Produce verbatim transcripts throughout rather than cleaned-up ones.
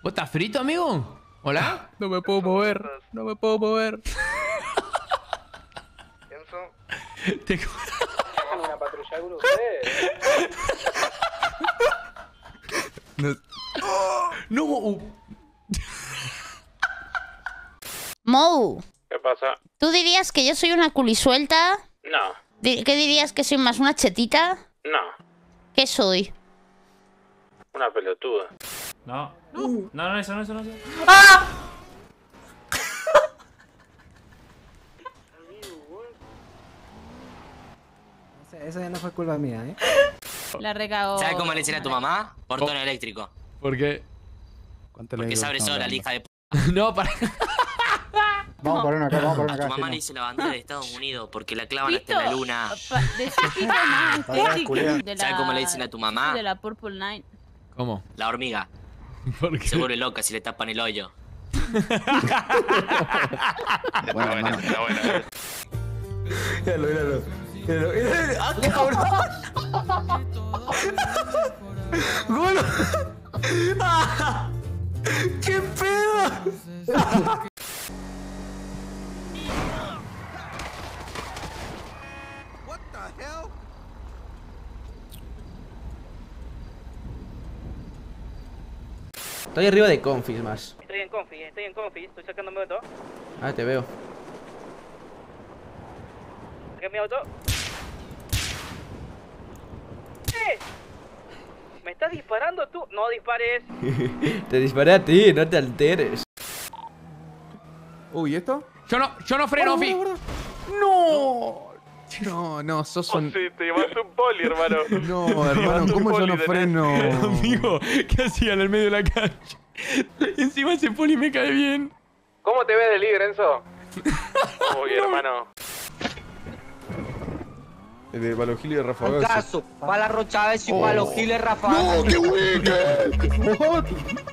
¿Vos estás frito, amigo? ¿Hola? No me puedo mover, no me puedo mover. Pienso. Te... ¿Llaman una patrulla alguno ustedes? No. No. uh. Mou, ¿Qué pasa? ¿tú dirías que yo soy una culisuelta? No, Di- ¿Qué dirías que soy más, una chetita? no. ¿Qué soy? Una pelotuda. No, no, no, no, eso no, eso no, eso. Esa ya no fue culpa mía, ¿eh? La recagó. ¿Sabes cómo le dicen a tu mamá? Portón eléctrico. ¿Por qué? Porque se abre sola, la hija de p. No, para... Vamos por una acá, vamos por una A tu acá. mamá le dice la bandera de Estados Unidos porque la clavan hasta en la luna. De ¿Sabes cómo le dicen a tu mamá? De la Purple Nine. ¿Cómo? La hormiga. ¿Por qué? Se vuelve loca si le tapan el hoyo. Bueno, bueno, está buena, eh. Míralo, míralo. Míralo, míralo. ¡Ah, cabrón! ¡Golo! ¡Ah! ¡Qué pedo! Estoy arriba de confis más. Estoy en confi, estoy en confi, estoy sacándome auto. Ah, te veo. Saqué mi auto. ¡Eh! ¿Me estás disparando tú? No dispares. Te disparé a ti, no te alteres. Uy, ¿y esto? Yo no, yo no freno, Fi. ¡No! No, no, sos Oh, un... sí, te llevas un poli, hermano. No, hermano, ¿cómo yo no freno? Amigo, ¿qué hacía en el medio de la calle? Encima ese poli me cae bien. ¿Cómo te ves de libre, Enzo? Uy, hermano. El de Palo Gil y de Rafa Gassi. Caso, para Ro Chávez y para los Giles Rafael. ¡No, qué wicked!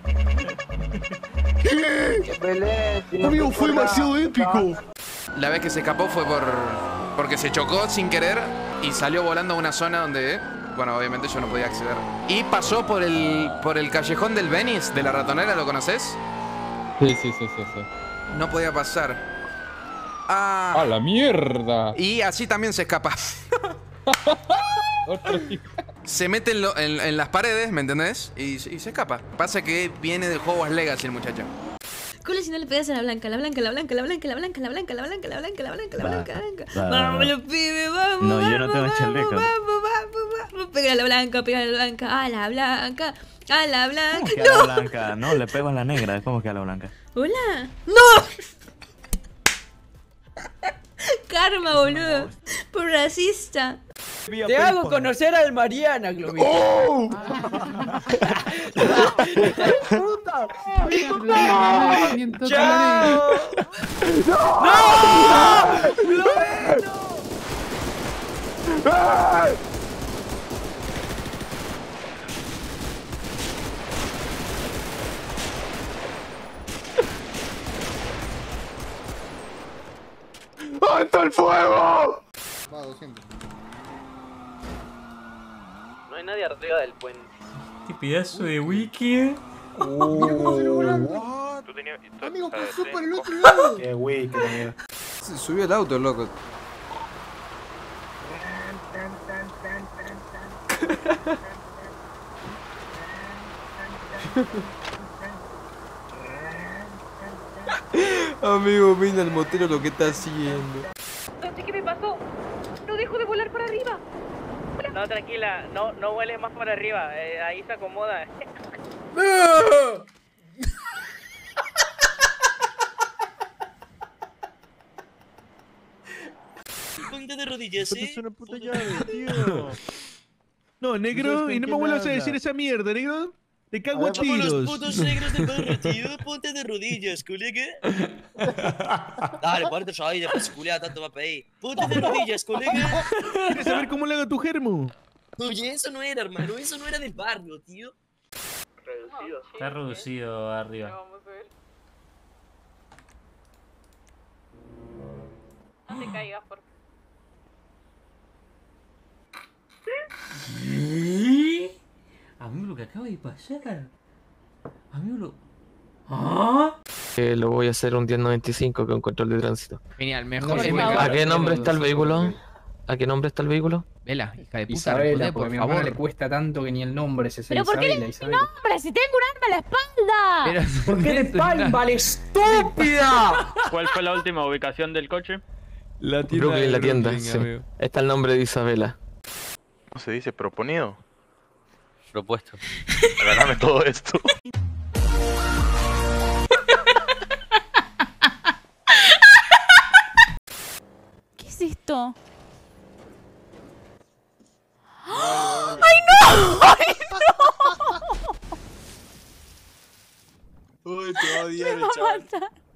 ¿Qué? Amigo, fue demasiado épico. La vez que se escapó fue por... porque se chocó sin querer y salió volando a una zona donde... bueno, obviamente yo no podía acceder. Y pasó por el por el callejón del Venice, de la ratonera, ¿lo conoces? Sí, sí, sí, sí, sí. No podía pasar. Ah. ¡A la mierda! Y así también se escapa. Se mete en, lo, en, en las paredes, ¿me entendés? Y, y se escapa. Pasa que viene de Hogwarts Legacy el muchacho. Cole, si no le pegas a la blanca, la blanca, la blanca, la blanca, la blanca, la blanca, la blanca, la blanca, la blanca, la blanca, la blanca. Vamos, los pibes, vamos. No, yo no tengo chaleco. Vamos, vamos, vamos. Pega a la blanca, pega a la blanca, a la blanca, a la blanca. ¿Cómo que a la blanca? No, le pego a la negra. ¿Cómo que a la blanca? Hola. ¡No! Karma, boludo. Por racista. Te hago conocer al Mariana, Globito. ¡Oh! ¡Puta! ¡Chao! ¡No! ¡No! ¡Globito! ¡Ay! ¡Alto el fuego! Va, doscientos. No hay nadie arriba del puente. Qué pedazo de wiki. Oh, Tú tenías... tú- amigo, ah, pasó sí, por el co- otro lado. Qué güey, qué miedo. Se subió el auto, loco. Amigo, mira el motero lo que está haciendo. ¿Qué me pasó? No dejo de volar para arriba. No, tranquila, no, no vueles más para arriba, eh, ahí se acomoda. ¡No! Ponte de rodillas, ¿eh? Es una puta llave, tío. No, negro, y no me vuelvas a decir esa mierda, negro. Te cago a Somos los tiros. putos negros del barrio, tío. Ponte de rodillas, colega. Dale, ponte yo ahí, después culiada, tanto va a pedir. Ponte de rodillas, colega. ¿Quieres saber cómo le hago tu germo? Oye, eso no era, hermano. Eso no era del barrio, tío. Reducido, sí. Está reducido arriba. Vamos a ver. No te caigas, por favor. ¿Qué? Amigo, lo que acaba de pasar. Amigo, lo... Eh, lo voy a hacer un diez noventa y cinco con control de tránsito. Genial, mejor. ¿A qué nombre está el vehículo? ¿A qué nombre está el vehículo? Vela, hija de puta, Isabela, responde, porque por mi hermana favor. le cuesta tanto que ni el nombre se sabe. ¿Pero por qué le Isabela, dices mi Isabela. nombre? Si tengo un arma en la espalda. ¿Por qué de Palmbal, estúpida? ¿Cuál fue la última ubicación del coche? La tienda Brooklyn, de la tienda, Brooklyn, sí. amigo. Está el nombre de Isabela. ¿Cómo se dice? ¿Proponido? Propuesto. Regálame todo esto. ¿Qué es esto? ¡Ay, no! ¡Ay, no! Uy, te odio, Me va a matar.